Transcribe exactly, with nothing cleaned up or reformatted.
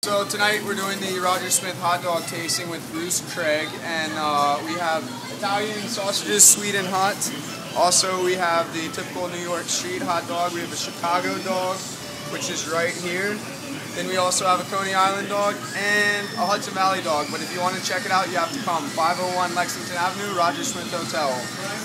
So tonight we're doing the Roger Smith hot dog tasting with Bruce Craig, and uh, we have Italian sausages, sweet and hot. Also we have the typical New York street hot dog. We have a Chicago dog, which is right here. Then we also have a Coney Island dog and a Hudson Valley dog. But if you want to check it out, you have to come. five oh one Lexington Avenue, Roger Smith Hotel.